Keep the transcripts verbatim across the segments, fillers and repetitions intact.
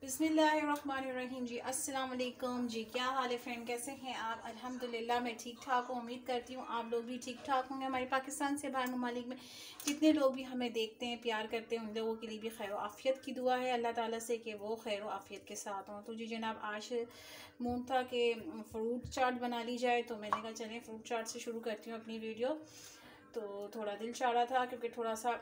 बिस्मिल्लाहिर्रहमानिर्रहीम जी। अस्सलाम वालेकुम जी। क्या हाल है फ्रेंड, कैसे हैं आप? अल्हम्दुलिल्लाह मैं ठीक ठाक हूँ। उम्मीद करती हूँ आप लोग भी ठीक ठाक होंगे। हमारे पाकिस्तान से बाहर ममालिक में जितने लोग भी हमें देखते हैं, प्यार करते हैं, उन लोगों के लिए भी खैर आफ़ियत की दुआ है अल्लाह ताला से कि वो खैर आफ़ियत के साथ हों। तो जी जनाब, आज मूड था कि फ्रूट चाट बना ली जाए, तो मैंने कहा चलें फ्रूट चाट से शुरू करती हूँ अपनी वीडियो। तो थोड़ा दिल चाह रहा था क्योंकि थोड़ा सा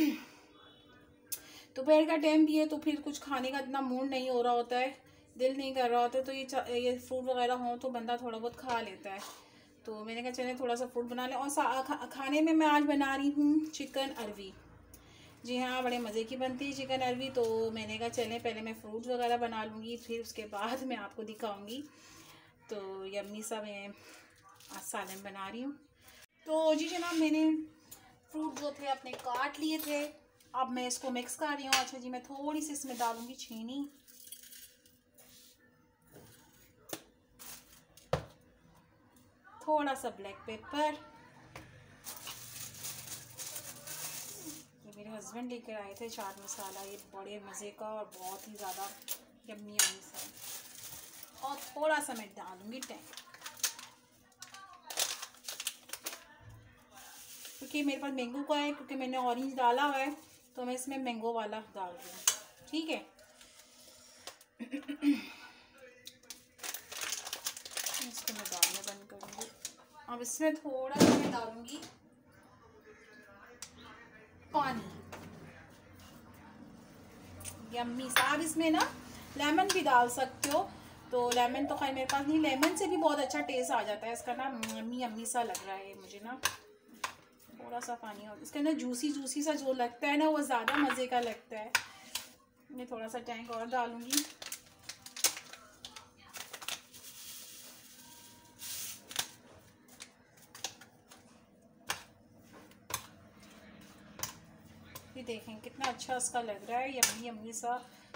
दोपहर का टाइम भी है, तो फिर कुछ खाने का इतना मूड नहीं हो रहा होता है, दिल नहीं कर रहा होता है, तो ये ये फ्रूट वगैरह हो तो बंदा थोड़ा बहुत खा लेता है। तो मैंने कहा चले थोड़ा सा फ्रूट बना लें। और खा, खाने में मैं आज बना रही हूँ चिकन अरवी। जी हाँ, बड़े मज़े की बनती है चिकन अरवी। तो मैंने कहा चलें पहले मैं फ्रूट वगैरह बना लूँगी, फिर उसके बाद मैं आपको दिखाऊँगी। तो यम्मी सा मैं आज सालन बना रही हूँ। तो जी जनाब, मैंने फ्रूट जो थे अपने काट लिए थे, अब मैं इसको मिक्स कर रही हूँ। अच्छा जी, मैं थोड़ी सी इसमें डालूंगी चीनी, थोड़ा सा ब्लैक पेपर। ये मेरे हस्बैंड लेकर आए थे चाट मसाला, ये बड़े मज़े का और बहुत ही ज़्यादा यम्मी यम्मी सा। और थोड़ा सा मैं डालूंगी टैंग, क्योंकि मेरे पास मैंगो का है, क्योंकि मैंने ऑरेंज डाला हुआ है तो मैं इसमें मैंगो वाला डाल रही हूँ। ठीक है, इसको मैं डालना बंद करूँगी। अब इसमें थोड़ा सा मैं डालूंगी पानी, यम्मी सा। आप इसमें ना लेमन भी डाल सकते हो, तो लेमन तो खैर मेरे पास नहीं, लेमन से भी बहुत अच्छा टेस्ट आ जाता है इसका ना। यम्मी यम्मी सा लग रहा है मुझे ना। थोड़ा सा पानी और इसके ना जूसी जूसी सा जो लगता है ना, वो ज़्यादा मज़े का लगता है। मैं थोड़ा सा टैंक और डालूंगी। ये देखें कितना अच्छा इसका लग रहा है, यम्मी यम्मी सा।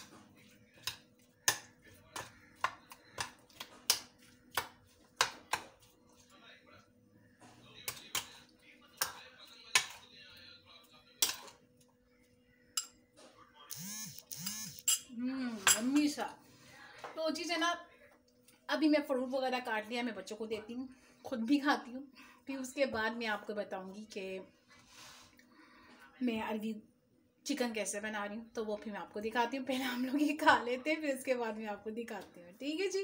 हम्म यम्मी सा। तो जी जनाब, अभी मैं फ्रूट वगैरह काट लिया, मैं बच्चों को देती हूँ, खुद भी खाती हूँ, फिर उसके बाद मैं आपको बताऊँगी कि मैं अरवी चिकन कैसे बना रही हूँ। तो वो फिर मैं आपको दिखाती हूँ। पहले हम लोग ये खा लेते हैं, फिर उसके बाद मैं आपको दिखाती हूँ। ठीक है जी।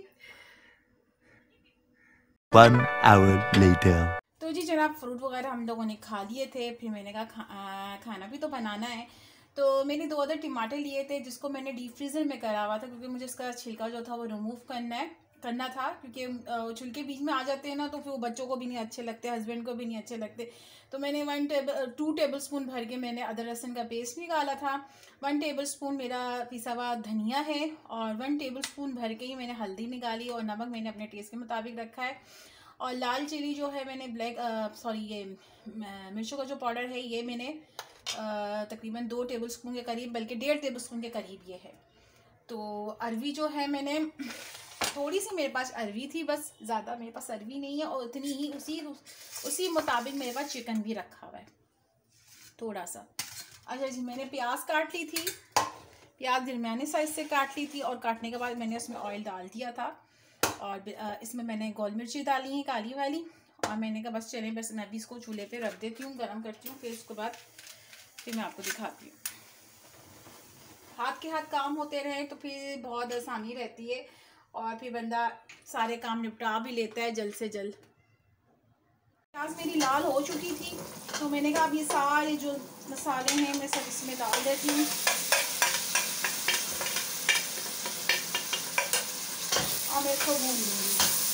One hour later. तो जी जनाब, फ्रूट वगैरह हम लोगों ने खा लिए थे, फिर मैंने कहा खा, आ, खाना भी तो बनाना है। तो मैंने दो अदर टमाटर लिए थे, जिसको मैंने डीप फ्रीज़र में करा हुआ था, क्योंकि मुझे इसका छिलका जो था वो रिमूव करना है करना था, क्योंकि छिलके बीच में आ जाते हैं ना, तो फिर वो बच्चों को भी नहीं अच्छे लगते, हस्बैंड को भी नहीं अच्छे लगते। तो मैंने one table two tablespoon भर के मैंने अदरक लहसुन का पेस्ट निकाला था। वन टेबल स्पून मेरा पिसा हुआ धनिया है, और वन टेबल स्पून भर के ही मैंने हल्दी निकाली, और नमक मैंने अपने टेस्ट के मुताबिक रखा है। और लाल चिली जो है मैंने ब्लैक सॉरी ये मिर्चों का जो पाउडर है, ये मैंने तकरीबन दो टेबल स्पून के करीब, बल्कि डेढ़ टेबल स्पून के करीब ये है। तो अरवी जो है मैंने थोड़ी सी, मेरे पास अरवी थी बस, ज़्यादा मेरे पास अरवी नहीं है, और उतनी ही उसी उसी मुताबिक मेरे पास चिकन भी रखा हुआ है थोड़ा सा। अच्छा जी, मैंने प्याज काट ली थी, प्याज दरमियाने साइज से काट ली थी, और काटने के बाद मैंने उसमें ऑयल डाल दिया था, और इसमें मैंने गोल मिर्ची डाली है काली वाली। और मैंने कहा बस चलें, बस मैं भी इसको चूल्हे पे रख देती हूँ, गरम करती हूँ, फिर उसके बाद फिर मैं आपको दिखाती हूँ। हाथ के हाथ काम होते रहे तो फिर बहुत आसानी रहती है, और फिर बंदा सारे काम निपटा भी लेता है जल्द से जल्द। प्याज मेरी लाल हो चुकी थी, तो मैंने कहा अब ये सारे जो मसाले हैं मैं सब इसमें डाल देती हूँ, और मैं इसको भून लूँगी।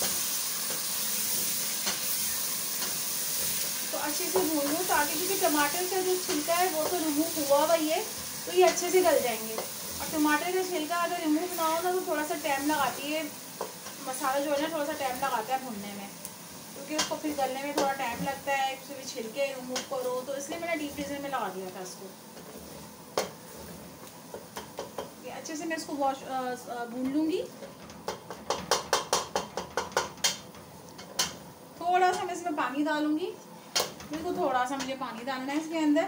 तो अच्छे से भून लूँ, ताकि क्योंकि टमाटर का जो छिलका है वो तो रिमूव हुआ हुआ ही है, तो ये अच्छे से गल जाएंगे। और टमाटर का छिलका अगर रिमूव ना हो ना, तो थोड़ा सा टाइम लगाती है मसाला जो है ना, थोड़ा सा टाइम लगाता है भूनने में, क्योंकि उसको फिर गलने में थोड़ा टाइम लगता है, फिर छिलके रिमूव करो, तो इसलिए मैंने डीप फ्रीजर में लगा दिया था इसको। ये अच्छे से मैं इसको वॉश भून लूँगी। थोड़ा सा मैं इसमें पानी डालूंगी, बिल्कुल थोड़ा सा मुझे पानी डालना है इसके अंदर।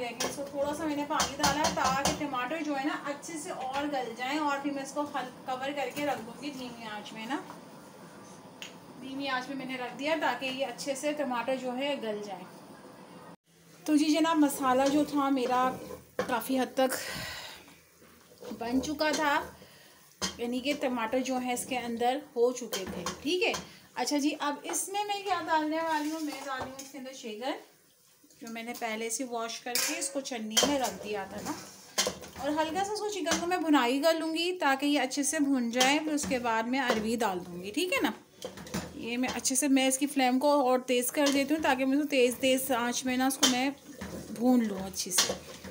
देखें, इसको थोड़ा सा मैंने पानी डाला है ताकि टमाटर जो है ना अच्छे से और गल जाएं। और फिर मैं इसको कवर करके रख दूँगी धीमी आंच में ना, धीमी आंच में मैंने रख दिया ताकि ये अच्छे से टमाटर जो है गल जाए। तो जी जनाब मसाला जो था मेरा काफ़ी हद तक बन चुका था, यानी कि टमाटर जो है इसके अंदर हो चुके थे। ठीक है, अच्छा जी अब इसमें मैं क्या डालने वाली हूँ, मैं डाली हूँ इसके अंदर चिकन जो मैंने पहले से वॉश करके इसको छन्नी में रख दिया था ना, और हल्का सा उसको चिकन को मैं भुनाई कर लूँगी ताकि ये अच्छे से भुन जाए। फिर उसके बाद मैं अरवी डाल दूँगी। ठीक है ना, ये मैं अच्छे से मैं इसकी फ्लेम को और तेज़ कर देती हूँ ताकि मैं उसको तेज़ तेज़ आँच में ना उसको मैं भून लूँ अच्छी से।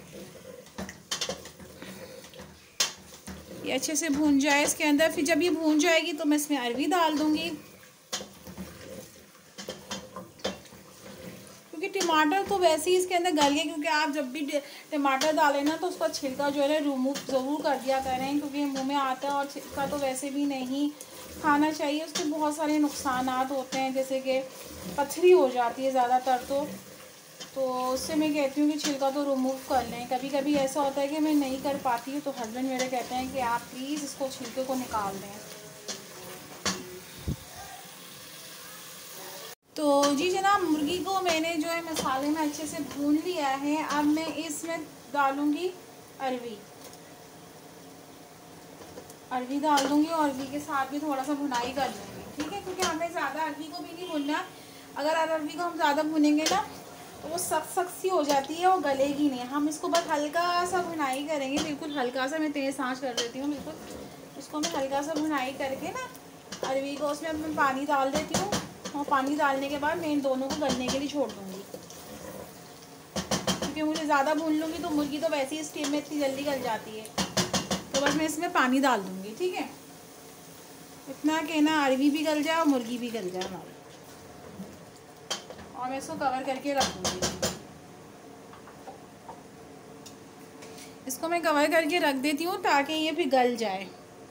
ये अच्छे से भून जाए इसके अंदर। फिर जब ये भून जाएगी तो मैं इसमें अरवी डाल दूँगी, क्योंकि टमाटर तो वैसे ही इसके अंदर गल गए, क्योंकि आप जब भी टमाटर डालें ना तो उसका छिलका जो है रिमूव ज़रूर कर दिया करें, क्योंकि मुंह में आता है और छिलका तो वैसे भी नहीं खाना चाहिए। उसके बहुत सारे नुकसान होते हैं, जैसे कि पथरी हो जाती है ज़्यादातर तो तो उससे मैं कहती हूँ कि छिलका तो रिमूव कर लें। कभी कभी ऐसा होता है कि मैं नहीं कर पाती हूँ तो हस्बैंड मेरे कहते हैं कि आप प्लीज़ इसको छिलके को निकाल दें। तो जी जनाब मुर्गी को मैंने जो है मसाले में अच्छे से भून लिया है। अब मैं इसमें डालूँगी अरवी अरवी डाल दूँगी और अरवी के साथ भी थोड़ा सा भुनाई कर लूँगी। ठीक है, क्योंकि हमें ज़्यादा अरवी को भी नहीं भुनना। अगर अरवी को हम ज़्यादा भुनेंगे ना तो वो सख्त सख्त सी हो जाती है और गलेगी नहीं। हम इसको बस हल्का सा भुनाई करेंगे, बिल्कुल हल्का सा। मैं तेज़ आंच कर देती हूँ बिल्कुल, इसको मैं हल्का सा भुनाई करके ना अरवी को उसमें मैं पानी डाल देती हूँ, और पानी डालने के बाद मैं इन दोनों को गलने के लिए छोड़ दूँगी, क्योंकि मुझे ज़्यादा भून लूँगी तो मुर्गी तो वैसे ही स्टीम में इतनी जल्दी गल जाती है। तो बस मैं इसमें पानी डाल दूँगी। ठीक है, इतना कि ना अरवी भी गल जाए और मुर्गी भी गल जाए हमारी, और मैं इसको कवर करके रख दूँगी। इसको मैं कवर करके रख देती हूँ ताकि ये भी गल जाए।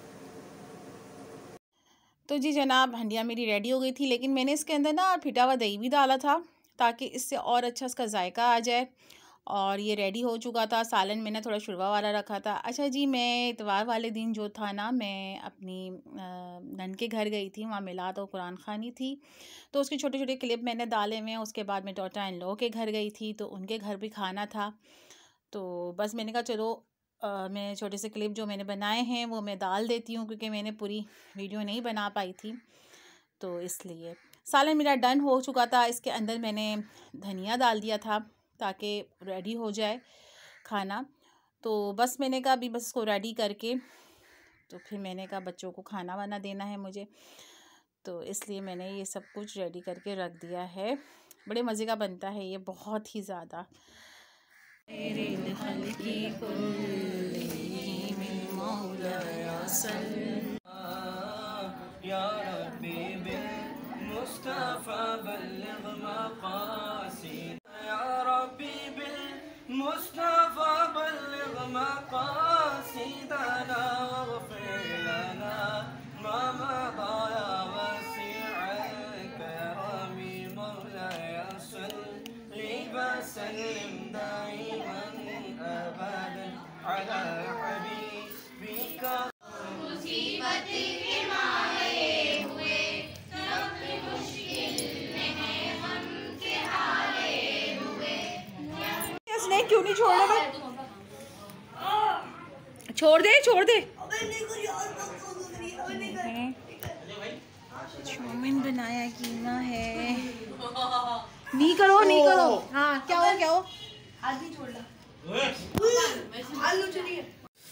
तो जी जनाब हंडिया मेरी रेडी हो गई थी, लेकिन मैंने इसके अंदर ना फिटा हुआ दही भी डाला था ताकि इससे और अच्छा इसका जायका आ जाए। और ये रेडी हो चुका था। सालन मैंने थोड़ा शुरवा वाला रखा था। अच्छा जी मैं इतवार वाले दिन जो था ना, मैं अपनी नन के घर गई थी, वहाँ मिलाद और कुरान खानी थी, तो उसके छोटे छोटे क्लिप मैंने डाले हुए हैं। उसके बाद मैं डॉटर इन लॉ के घर गई थी तो उनके घर भी खाना था, तो बस मैंने कहा चलो आ, मैं छोटे से क्लिप जो मैंने बनाए हैं वो मैं डाल देती हूँ, क्योंकि मैंने पूरी वीडियो नहीं बना पाई थी, तो इसलिए। सालन मेरा डन हो चुका था। इसके अंदर मैंने धनिया डाल दिया था ताकि रेडी हो जाए खाना। तो बस मैंने कहा अभी बस इसको रेडी करके तो फिर मैंने कहा बच्चों को खाना वाना देना है मुझे, तो इसलिए मैंने ये सब कुछ रेडी करके रख दिया है। बड़े मज़े का बनता है ये, बहुत ही ज़्यादा। क्यों नहीं छोड़ रहा? छोड़ दे छोड़ दे। चाउमीन बनाया कीमा है। नहीं करो नहीं करो। हाँ क्या हो क्या हो? हाथ भी छोड़ ला। आलू चलिए।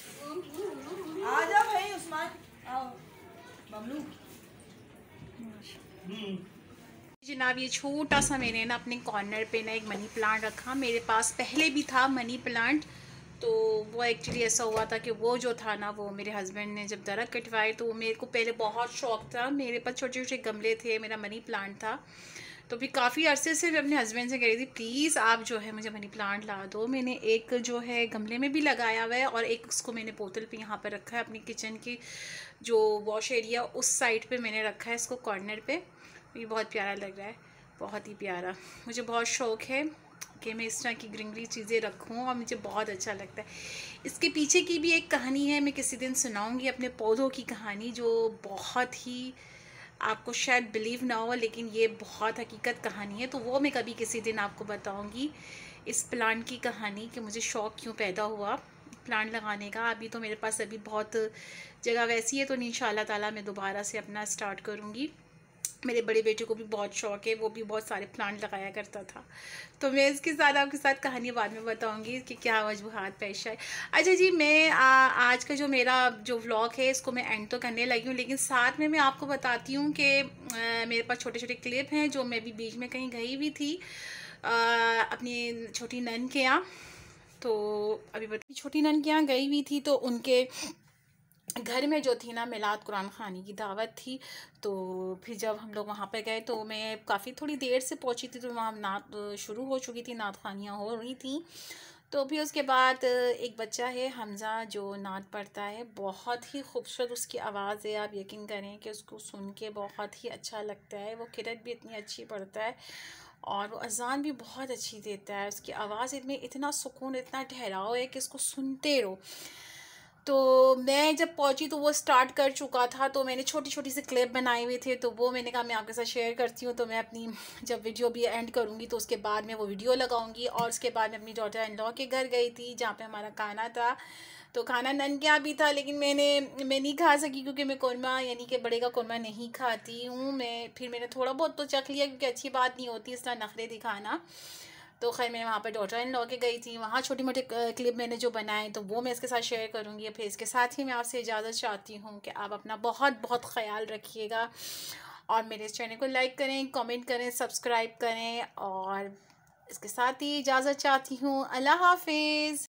आजा भाई उस्मान। आओ बबलू। जनाब ये छोटा सा मैंने ना अपने कॉर्नर पे ना एक मनी प्लांट रखा। मेरे पास पहले भी था मनी प्लांट, तो वो एक्चुअली ऐसा हुआ था कि वो जो था ना, वो मेरे हस्बैंड ने जब दरख्त कटवाए तो मेरे को पहले बहुत शौक़ था। मेरे पास छोटे छोटे गमले थे, मेरा मनी प्लांट था, तो फिर काफ़ी अरसे से मैं अपने हस्बैंड से कह रही थी प्लीज़ आप जो है मुझे मनी प्लांट ला दो। मैंने एक जो है गमले में भी लगाया हुआ है और एक उसको मैंने बोतल पे यहाँ पर रखा है। अपनी किचन की जो वॉश एरिया उस साइड पे मैंने रखा है इसको कॉर्नर पे। ये बहुत प्यारा लग रहा है, बहुत ही प्यारा। मुझे बहुत शौक़ है कि मैं इस तरह की ग्रीनरी चीज़ें रखूं और मुझे बहुत अच्छा लगता है। इसके पीछे की भी एक कहानी है, मैं किसी दिन सुनाऊंगी अपने पौधों की कहानी, जो बहुत ही आपको शायद बिलीव ना हो, लेकिन ये बहुत हकीकत कहानी है। तो वो मैं कभी किसी दिन आपको बताऊंगी, इस प्लांट की कहानी कि मुझे शौक़ क्यों पैदा हुआ प्लांट लगाने का। अभी तो मेरे पास अभी बहुत जगह वैसी है, तो इंशाअल्लाह ताला मैं दोबारा से अपना स्टार्ट करूँगी। मेरे बड़े बेटे को भी बहुत शौक़ है, वो भी बहुत सारे प्लांट लगाया करता था। तो मैं इसके साथ आपके साथ कहानी बाद में बताऊंगी कि क्या वजूहात पेश आए। अच्छा जी, मैं आ, आज का जो मेरा जो व्लॉग है इसको मैं एंड तो करने लगी हूँ, लेकिन साथ में मैं आपको बताती हूँ कि मेरे पास छोटे छोटे क्लिप हैं जो मैं भी बीच में कहीं गई हुई थी आ, अपनी छोटी नन के यहाँ। तो अभी छोटी नन के यहाँ गई हुई थी, तो उनके घर में जो थी ना मिलाद कुरान खानी की दावत थी। तो फिर जब हम लोग वहाँ पे गए तो मैं काफ़ी थोड़ी देर से पहुँची थी, तो वहाँ नात शुरू हो चुकी थी, नात खानियाँ हो रही थी। तो फिर उसके बाद एक बच्चा है हमज़ा जो नात पढ़ता है, बहुत ही खूबसूरत उसकी आवाज़ है। आप यकीन करें कि उसको सुन के बहुत ही अच्छा लगता है। वो किरत भी इतनी अच्छी पढ़ता है और वो अज़ान भी बहुत अच्छी देता है। उसकी आवाज़ में इतना सुकून, इतना ठहराव है कि इसको सुनते रहो। तो मैं जब पहुंची तो वो स्टार्ट कर चुका था, तो मैंने छोटी छोटी सी क्लिप बनाए हुए थे, तो वो मैंने कहा मैं आपके साथ शेयर करती हूँ। तो मैं अपनी जब वीडियो भी एंड करूँगी तो उसके बाद मैं वो वीडियो लगाऊंगी। और उसके बाद मैं अपनी डॉटर इन लॉ के घर गई थी जहाँ पे हमारा खाना था। तो खाना नन क्या भी था, लेकिन मैंने मैं नहीं खा सकी क्योंकि मैं कुरमा यानी कि बड़े का कुरमा नहीं खाती हूँ मैं। फिर मैंने थोड़ा बहुत तो चख लिया क्योंकि अच्छी बात नहीं होती इस तरह नखरे दिखाना। तो खैर मैं वहाँ पर डॉटर इन लॉ के गई थी, वहाँ छोटी मोटी क्लिप मैंने जो बनाए तो वो मैं इसके साथ शेयर करूँगी। फिर इसके साथ ही मैं आपसे इजाज़त चाहती हूँ कि आप अपना बहुत बहुत ख्याल रखिएगा और मेरे इस चैनल को लाइक करें, कमेंट करें, सब्सक्राइब करें। और इसके साथ ही इजाज़त चाहती हूँ। अल्लाह हाफिज़।